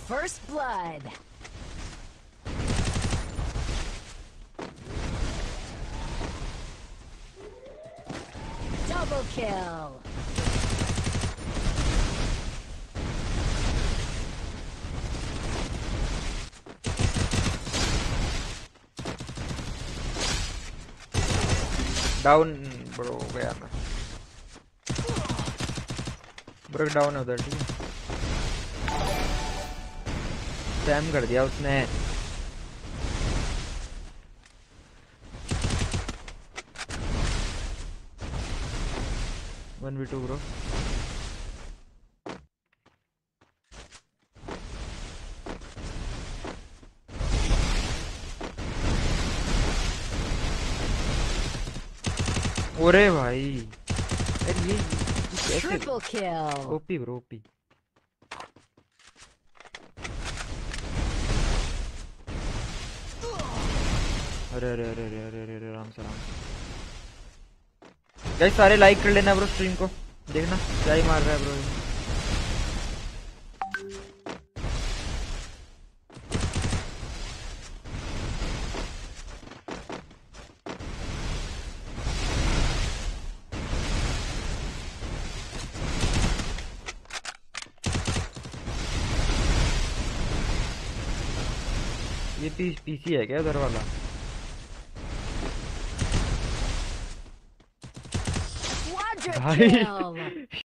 First blood. Double kill. Down bro गया मैं। Break down है उधर, ठीक है। स्पैम कर दिया उसने। 1v2 bro. ओरे भाई, अरे ये कैसे? Triple kill. OP bro, OP. अरे अरे अरे अरे अरे अरे, आराम से आराम से। गाइस सारे लाइक कर लेना ब्रो स्ट्रीम को, देखना क्या ही मार रहा है ब्रो। ये पीसी है क्या उधर वाला? Quadra भाई kill.